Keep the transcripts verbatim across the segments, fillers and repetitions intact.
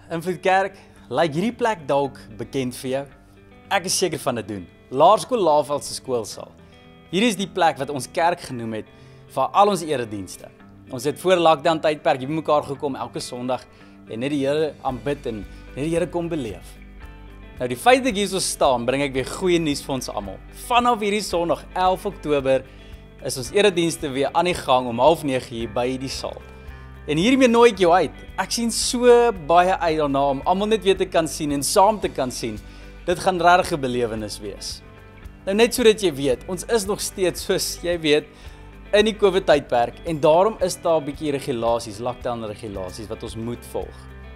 Invloed Kerk, lyk hierdie plek dalk bekend vir jou? Ek is seker van dit doen. Laerskool Laeveld se skoolsaal. Hier is die plek wat ons kerk genoem het vir al ons eredienste. Ons het voor lockdown tydperk hier bymekaar gekom elke Sondag en net die Here aanbid en net die Here kom beleef. Nou die feit dat ek hier so staan, bring ek weer goeie nuus vir ons almal. Vanaf hierdie Sondag elf Oktober is ons eredienste weer aan die gang om half nege hier by die saal. En hiermee nooi ek jou uit. Ek sien so baie uit daarna om almal net weer te kan sien en saam te kan sien. Dit gaan regtig 'n belewenis wees. Nou net sodat jy weet, ons is nog steeds soos jy weet in die COVID tydperk en daarom is daar 'n bietjie regulasies, lockdown regulasies wat ons moet volg.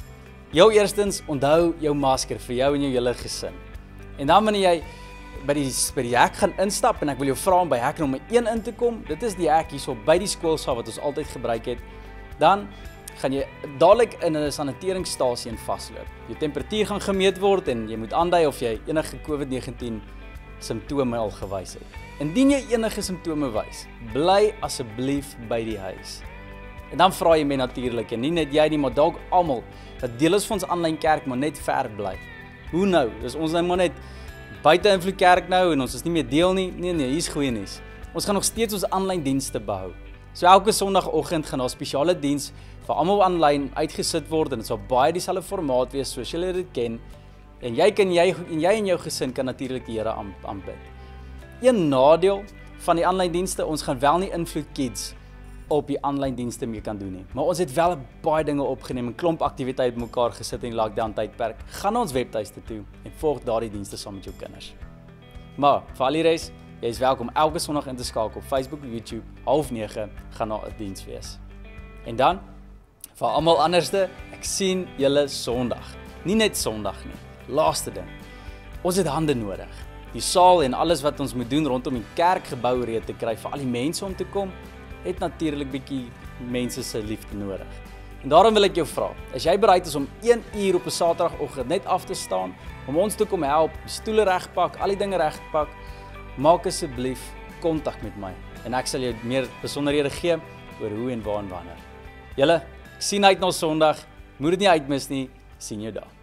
Jou eerstens, onthou jou masker vir jou en jou hele gesin. En dan wanneer jy by die by die hek gaan instap en ek wil jou vra om by hek nommer een in te kom, dit is die hek hierso by die skoolsaal wat ons altyd gebruik het. Dan gaan jy dadelik in 'n saniteringsstasie in vasloop. Jou temperatuur gaan gemeet word en jy moet aandui of jy enige COVID negentien simptome al gewys het. Indien jy enige simptome wys, bly asseblief by die huis. En dan vra jy my natuurlik, en nie net jy nie, maar dalk almal, dat deel is van ons aanlyn kerk maar net ver bly. Hoe nou? Dis ons nou maar net buite Invloed Kerk nou en ons is nie meer deel nie. Nee nee, hier's goeie nuus. Ons gaan nog steeds ons aanlyn dienste behou. So elke Sondagoggend gaan daar 'n spesiale diens vir almal aanlyn uitgesit word en dit sal baie dieselfde formaat wees soos julle dit ken. En jy kan jy en jy en jou gesin kan natuurlik die Here aanbid. Een nadeel van die aanlyn dienste, ons gaan wel nie Invloed Kids op die aanlyn dienste mee kan doen nie. Maar ons het wel baie dinge opgeneem en klomp aktiwiteite mekaar gesit in die lockdown tydperk. Gaan na ons webtuiste toe en volg daardie dienste saam met jou kinders. Maar vir al die res, jy is welkom elke Sondag in te skakel op Facebook en YouTube, half nege gaan na 'n diens wees. En dan, vir almal anderste, ek sien julle Sondag. Nie net Sondag nie, laaste ding. Ons het hande nodig. Die saal en alles wat ons moet doen rondom die kerkgebou reed te kry vir al die mense om te kom, het natuurlik bietjie mense se liefde nodig. En daarom wil ek jou vra, as jy bereid is om een uur op 'n Saterdagoggend net af te staan, om ons te kom help, die stoele regpak, al die dinge regpak, maak asseblief kontak met my en ek sal jou meer besonderhede gee oor hoe en waar en wanneer. Julle, ek sien uit na Sondag, moet dit nie uitmis nie, sien jou daar.